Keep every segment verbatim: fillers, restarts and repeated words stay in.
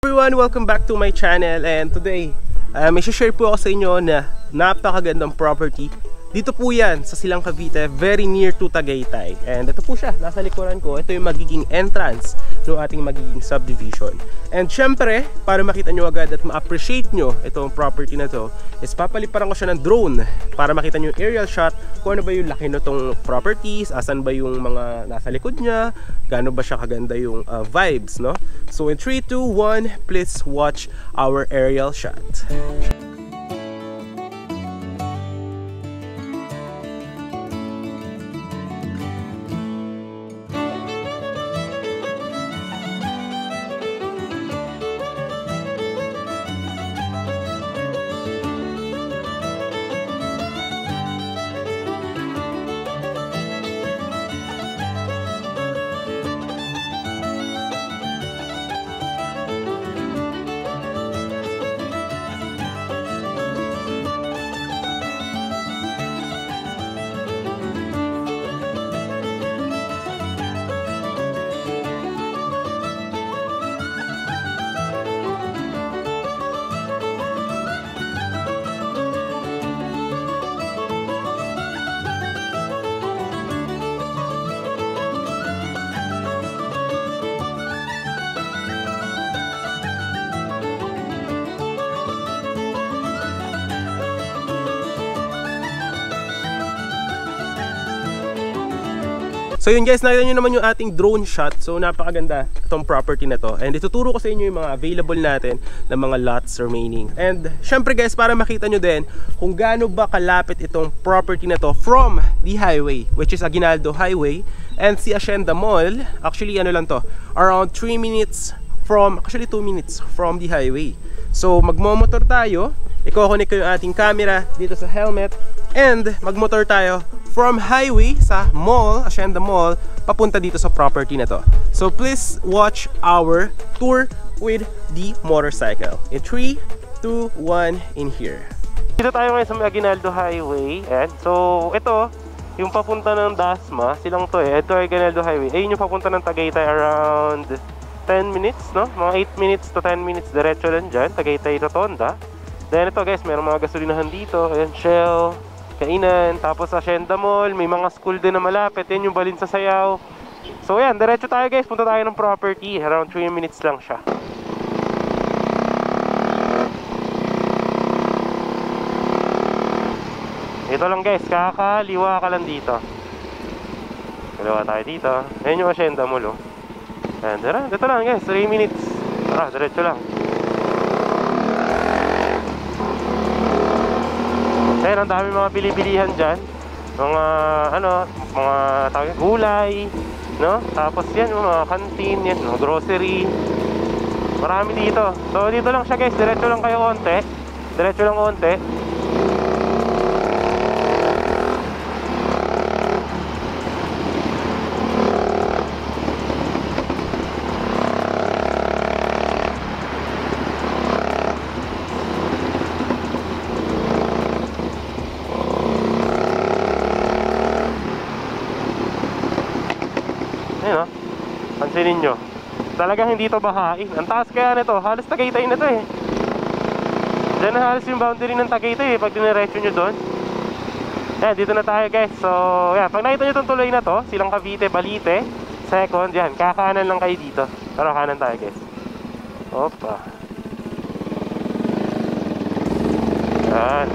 everyone, welcome back to my channel. And today, uh, may share po ako sa inyo na napakagandang property. Dito po yan sa Silang Cavite, very near to Tagaytay. And ito po siya, nasa likuran ko. Ito yung magiging entrance ng ating magiging subdivision. And syempre, para makita nyo agad at ma-appreciate nyo itong property na to, is papaliparan ko siya ng drone para makita nyo yung aerial shot kung ano ba yung laki nitong properties, asan ba yung mga nasa likod niya, gaano ba siya kaganda yung uh, vibes, no? So in three, two, one, please watch our aerial shot. So yun guys, nakita nyo naman yung ating drone shot. So napakaganda itong property na to. And ituturo ko sa inyo yung mga available natin na mga lots remaining. And syempre guys, para makita nyo din kung gaano ba kalapit itong property na to from the highway, which is Aguinaldo Highway. And si Hacienda Mall, actually ano lang to, around three minutes from, actually two minutes from the highway. So magmomotor tayo, i-connect ko yung ating camera dito sa helmet, and magmotor tayo from highway sa mall, Hacienda Mall, papunta dito sa property na to. So please watch our tour with the motorcycle. In three, two, one, in here. Dito tayo ngayon sa Aguinaldo Highway. And so ito, yung papunta ng Dasma, silang to eh. Ito ay Aguinaldo Highway. Ayun yung papunta ng Tagaytay, around ten minutes, no? Mga eight minutes to ten minutes, diretso lang dyan, Tagaytay Rotonda. Then ito guys, mayroong mga gasolinahan dito. Ayan, Shell, kainan, tapos sa Hacienda Mall, may mga school din na malapit. Yan yung Balin sa Sayaw. So yan, diretso tayo guys, punta tayo ng property. Around three minutes lang siya. Ito lang guys, kakaliwa ka lang dito. Kaliwa tayo dito. Yan yung Hacienda Mall, oh. Ayan, tara, dito lang guys, three minutes. Tara, diretso lang. Ayan, ang dami mga bili-bilihan dyan. Mga, ano, mga tawag, gulay, no? Tapos yan, mga canteen, yan, mga grocery. Marami dito. So, dito lang siya guys, diretso lang kayo konti. Diretso lang konti. Ayun, oh. Pansinin nyo, talagang hindi to bahain. Ang taas kaya nito, halos Tagaytay na to eh. Diyan na halos yung boundary ng Tagaytay eh, pag diniretso nyo doon. Yan, dito na tayo guys. So yan, pag nakita nyo itong tuloy na to, Silang Cavite, Balite, second, yan, kakanan lang kayo dito. Pero kanan tayo guys. Opa. Yan.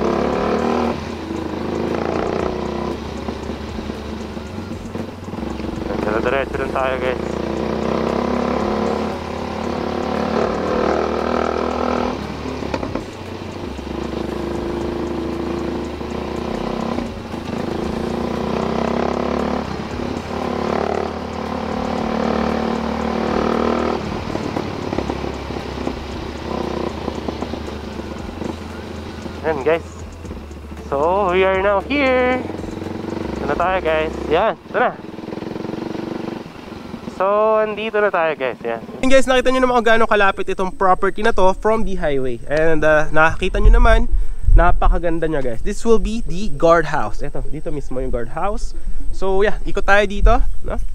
Diretso lang tayo guys. Yan guys. So we are now here. Ito na tayo guys. Yan, ito na. So, andito na tayo guys, yan. And guys, nakita nyo naman kung gaano kalapit itong property na to from the highway. And uh, nakakita nyo naman, napakaganda niya guys. This will be the guardhouse. Ito, dito mismo yung guardhouse. So yeah, ikot tayo dito, no?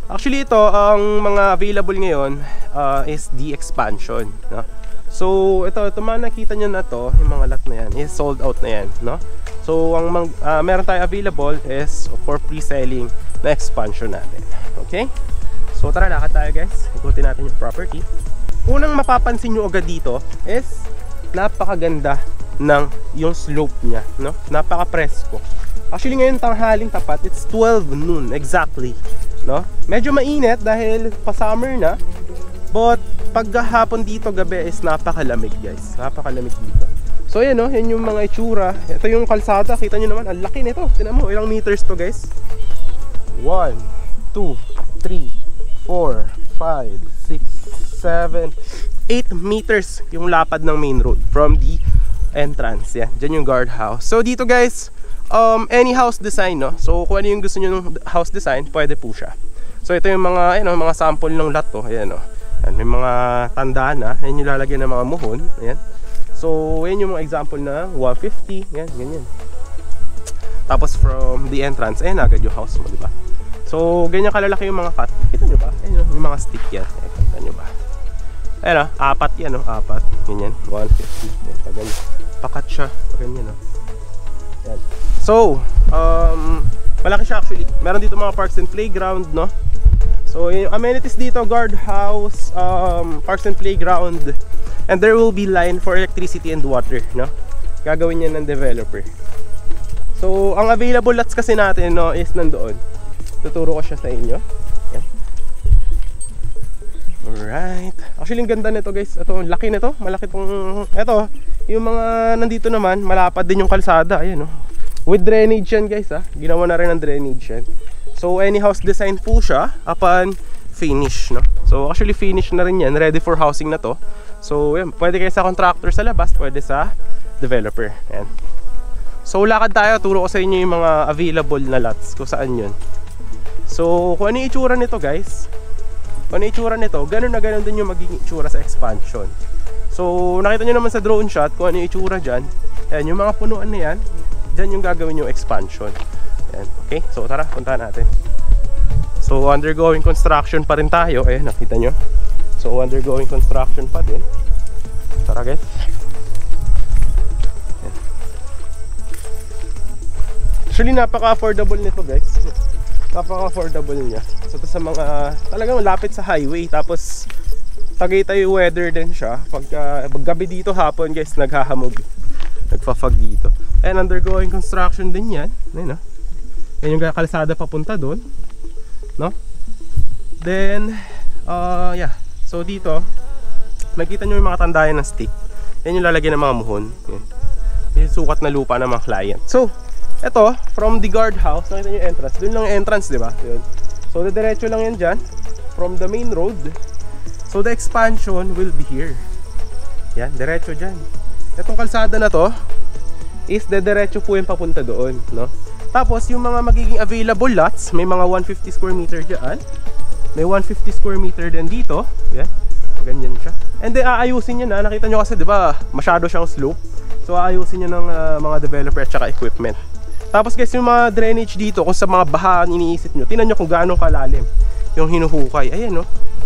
Actually ito, ang mga available ngayon uh, is the expansion, no? So ito, ito mga nakita nyo na to, yung mga lot na yan is sold out na yan, no? So ang uh, meron tayo available is for pre-selling na expansion natin. Okay? So tara, lakad tayo guys, ikutin natin yung property. Unang mapapansin nyo agad dito is napakaganda ng yung slope nya, no? Napaka-presko. Actually ngayon tanghaling tapat, it's twelve noon exactly, no? Medyo mainit dahil pa summer na, but paghapon dito gabi is napakalamig guys, napakalamig dito. So yan, no, yan yung mga itsura. Ito yung kalsada, kita nyo naman, ang laki nito. Tingnan mo, ilang meters to guys? one, two, three, four, five, six, seven, eight meters yung lapad ng main road from the entrance. Yan, dyan yung guardhouse. So dito guys, um, any house design, no? So kung ano yung gusto nyo ng house design, pwede po siya. So ito yung mga, ano, mga sample ng lot to. Ayan, no? Yan, may mga tanda na. Ayan yung lalagyan ng mga muhon. Ayan. So ayan yung mga example na one fifty. Yan, ganyan. Tapos from the entrance, ayan agad yung house mo, diba? So ganyan kalalaki yung mga cut. Kita nyo ba? Ayan yung mga stick yan. Ayan, kita nyo ba? Ayan, oh, apat yan, no? Apat. Ganyan, one fifty. Ayan, pag ganyan. Pakat siya. Pag ganyan, no? Ayan. So, um, malaki siya actually. Meron dito mga parks and playground, no? So yung amenities dito, guardhouse, um, parks and playground, and there will be line for electricity and water, no? Gagawin yan ng developer. So ang available lots kasi natin, no, is nandoon. Tuturo ko siya sa inyo. Yan. Alright. Actually ang ganda nito guys. Ito, laki nito. Malaki tong, ito, yung mga nandito naman, malapad din yung kalsada. Ayan, no? With drainage yan guys, ha. Ginawa na rin ng drainage yan. So any house design po siya upon finish, no? So actually finish na rin yan, ready for housing na to. So yan, pwede kayo sa contractor sa labas, pwede sa developer. Yan. So lakad tayo, turo ko sa inyo yung mga available na lots kung saan yun. So kung ano yung itsura nito guys, kung ano yung itsura nito, ganun na ganun din yung magiging itsura sa expansion. So nakita nyo naman sa drone shot kung ano yung itsura dyan. Ayan, yung mga punuan na yan, dyan yung gagawin yung expansion. Ayan, okay, so tara, puntahan natin. So undergoing construction pa rin tayo. Ayan, nakita nyo. So undergoing construction pa din. Tara guys. Ayan. Actually napaka-affordable nito guys. Napaka-affordable niya. So ito sa mga talagang lapit sa highway. Tapos Tagaytay weather din siya. Pagka gabi dito, hapon guys, naghahamog, nagfa-fog dito. And undergoing construction din yan. Ayan, no? Yan yung kalsada papunta doon, no? Then uh, yeah. So dito makita nyo yung mga tandayan ng stick. Yan yung lalagyan ng mga muhon. Yan. Yan yung sukat na lupa ng mga client. So eto, from the guardhouse, nakita nyo yung entrance. Doon lang yung entrance, diba? Yun. So diretso lang yan dyan from the main road. So the expansion will be here. Yan, diretso dyan. Etong kalsada na to is dediretso po yung papunta doon, no? Tapos yung mga magiging available lots, may mga one fifty square meter dyan, may one fifty square meter din dito. Yan, ganyan siya. And then aayusin niya na, nakita nyo kasi diba masyado siyang slope. So aayusin niya ng uh, mga developer at saka equipment. Tapos guys, yung mga drainage dito, kung sa mga baha iniisip nyo, tingnan nyo kung gaano kalalim yung hinuhukay. Ayan, no?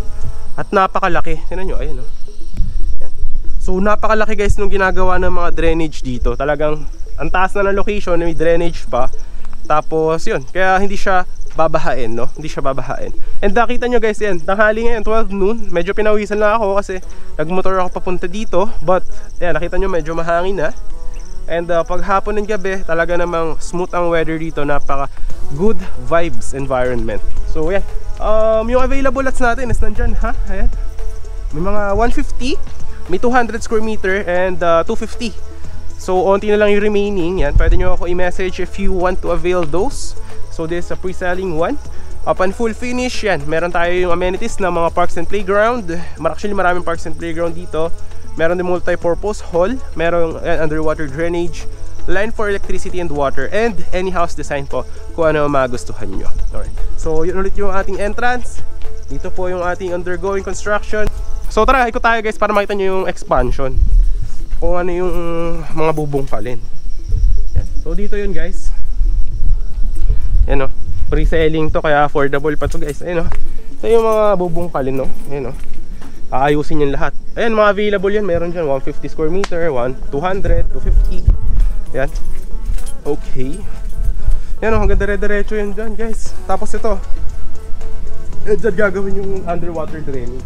At napakalaki, tingnan nyo, ayan, no? Yan. So napakalaki guys nung ginagawa ng mga drainage dito. Talagang ang taas na ng location, may drainage pa. Tapos yun, kaya hindi siya babahain, no? Hindi siya babahain. And nakita nyo guys, yan, tanghali ngayon, twelve noon. Medyo pinawisan na ako kasi nagmotor ako papunta dito. But yan, nakita nyo medyo mahangin na. And uh, pag hapon ng gabi, talaga namang smooth ang weather dito. Napaka good vibes environment. So yan, um, yung available lots natin is nandyan, ha? Ayan. May mga one fifty, may two hundred square meter, and uh, two fifty. So onti na lang yung remaining. Yan, pwede nyo ako i-message if you want to avail those. So this is a pre-selling one. Upon full finish, yan, meron tayo yung amenities na mga parks and playground. Actually maraming parks and playground dito. Meron din multi-purpose hall. Meron uh, underwater drainage, line for electricity and water, and any house design po kung ano ang magustuhan nyo. Alright, so yun ulit yung ating entrance. Dito po yung ating undergoing construction. So tara, ikot tayo guys para makita nyo yung expansion, kung ano yung mga bubungkalin. Yan. So dito yun guys. Yan, o, pre-selling to, kaya affordable pa to guys. Ayun, o, Ito yung mga bubungkalin, no? Ayan, no? Aayusin yan lahat. Ayan, mga available yan. Meron dyan one fifty square meter, two hundred, two fifty. Ayan. Okay. Ayan, no? Hanggang dire-diretso yan dyan, guys. Tapos ito, eh, dyan gagawin yung underwater drainage.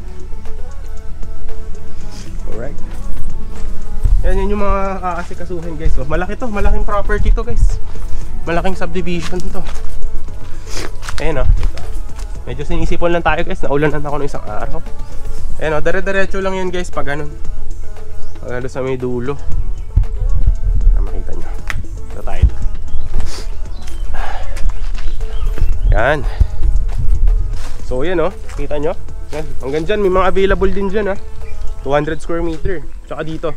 Alright. Yan, yan yung mga aasikasuhin, guys. So, malaki to, malaking property to, guys. Malaking subdivision to. Ayan, o. Medyo sinisipon lang tayo, guys. Naulanan ako ng isang araw. Ayan, o. Dire-diretso lang yan, guys, pag ganun. Pag sa may dulo. Ah, makita nyo. Ito tayo. Yan. So, yan, o. Kita nyo. Yan. Hanggang dyan, may mga available din dyan, ha. two hundred square meter. Tsaka dito.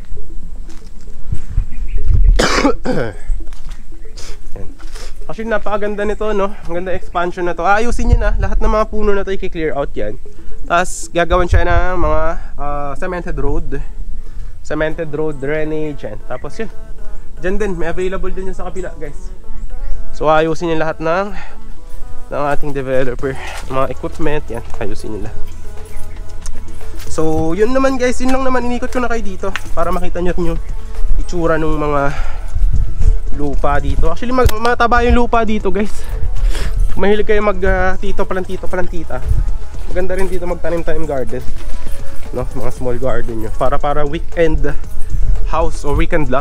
Yan. Actually, napakaganda nito, no? Ang ganda expansion na to. Aayusin niya na. Lahat ng mga puno na to i-clear out yan. Tapos, gagawin siya ng mga uh, cemented road. Cemented road, drainage, yan. Tapos, yun. Diyan din. May available din yan sa kapila, guys. So, aayusin niya lahat ng ng ating developer. Mga equipment, yan. Ayusin nila. So, yun naman, guys. Yun lang naman. Inikot ko na kayo dito para makita nyo yung itsura ng mga lupa dito. Actually, mag mataba yung lupa dito, guys. Mahilig kayo mag uh, tito plantito plantita. Maganda rin dito magtanim-tanim garden, no? Mga small garden nyo. Para para weekend house or weekend lot.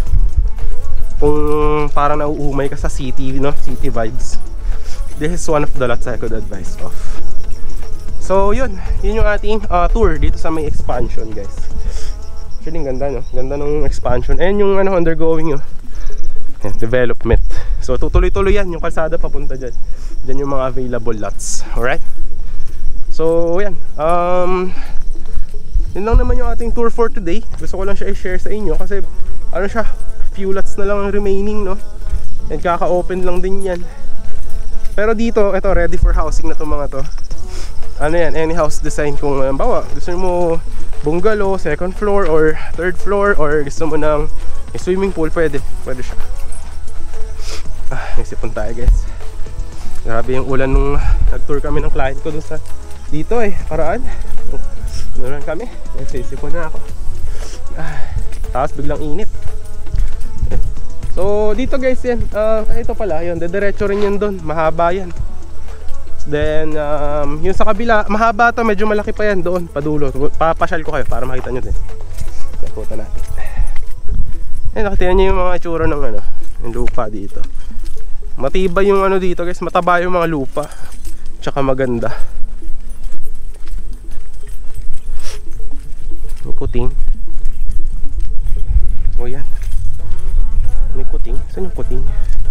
Kung para nauumay ka sa city, no? City vibes. This is one of the lots I could advise of. So, yun. Yun yung ating uh, tour dito sa may expansion, guys. Actually, ganda, no? Ganda ng expansion. Ayan yung ano, undergoing, no? Ayan, development. So, tutuloy-tuloy yan. Yung kalsada papunta dyan. Dyan yung mga available lots. Alright? So, yan. Um, yun lang naman yung ating tour for today. Gusto ko lang siya i-share sa inyo. Kasi, ano siya, few lots na lang ang remaining, no? And kaka-open lang din yan. Pero dito, ito, ready for housing na itong mga to. Ano yan, any house design. Kung bawa, gusto mo bungalow, second floor or third floor, or gusto mo ng swimming pool, pwede, pwede siya. Ah, naisipon tayo, guys. Grabe yung ulan nung nag-tour kami ng client ko dun sa dito eh, paraan. Nulan kami, naisipon na ako. Ah, tapos biglang init. So dito, guys, yan, uh, ito pala, yun, dediretso rin yan dun, mahaba yan. Then, um, yung sa kabila, mahaba to, medyo malaki pa yan doon, padulo. Papasyal ko kayo para makita nyo din. Nakuta natin. Eh, nakita nyo yung mga itsura ng ano, yung lupa dito. Matibay yung ano dito, guys, mataba yung mga lupa. Tsaka maganda. May kuting. O yan. May kuting. Saan yung kuting?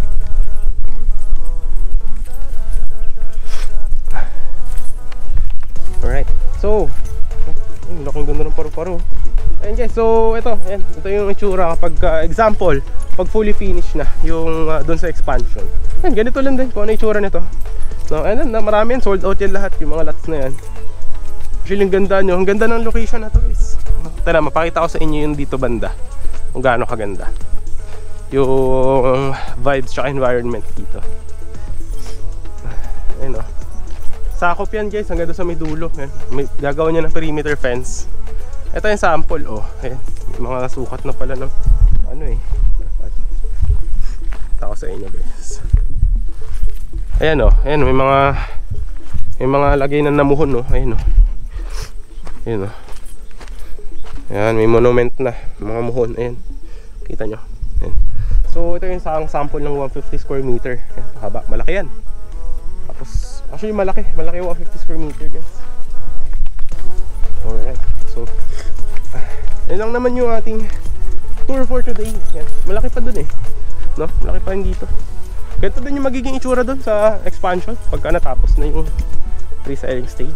Alright, so ay, laking ganda ng paru-paro. Ayun, guys, so ito, ayan, ito yung itsura kapag uh, example, pag fully finished na yung uh, doon sa expansion. Ayan, ganito lang din kung ano itsura nito. So, ayan, na, marami yan, sold out yan lahat, yung mga lots na yan. Actually, yung ganda nyo, ang ganda ng location na to, guys. Tara, mapakita ko sa inyo yung dito banda, kung gaano kaganda yung vibes tsaka environment dito. Ayan, o. Sakop yan, guys, hanggang doon sa may dulo. Ayan. May gagawin niya ng perimeter fence. Ito yung sample, oh. Ayan. Mga sukat na pala ng ano eh. Tako sa inyo, guys. Ayan, oh. Ayan, may mga may mga lagay na namuhon, oh. Ayan, oh. Ayan, oh. Ayan, may monument na. Mga muhon, ayan. Kita nyo. Ayan. So, ito yung isang sample ng one fifty square meter. Ayan, haba. Malaki yan. Tapos, actually malaki, malaki yung one fifty square meter, guys. Alright, so yun lang naman yung ating tour for today. Yan. Malaki pa dun eh, no? Malaki pa rin dito. Ganito din yung magiging itsura dun sa expansion pagka natapos na yung pre-selling stage.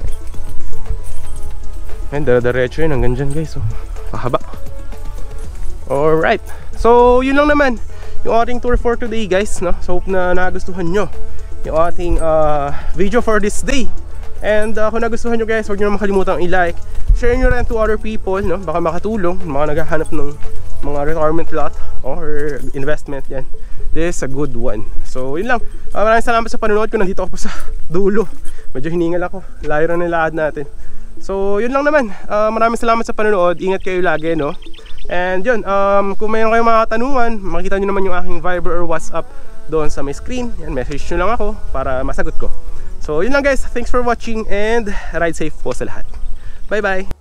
Ayan, dara-diretso yun hanggang dyan, guys. So, pahaba. Alright, so yun lang naman yung ating tour for today, guys, no? So hope na nagustuhan nyo yung ating uh, video for this day. And uh, kung nagustuhan nyo, guys, huwag nyo na makalimutang i-like, share nyo rin to other people, no? Baka makatulong, mga naghahanap ng mga retirement lot or investment, yan, this is a good one. So yun lang, uh, maraming salamat sa panonood ko. Nandito ako pa sa dulo, medyo hiningal ako, layo na nilakad natin. So yun lang naman, uh, maraming salamat sa panonood. Ingat kayo lagi, no? And yun, um, kung mayroon kayong mga katanungan, makikita nyo naman yung aking Viber or WhatsApp doon sa may screen. Yan, message nyo lang ako para masagot ko. So yun lang guys, thanks for watching and ride safe po sa lahat. Bye bye!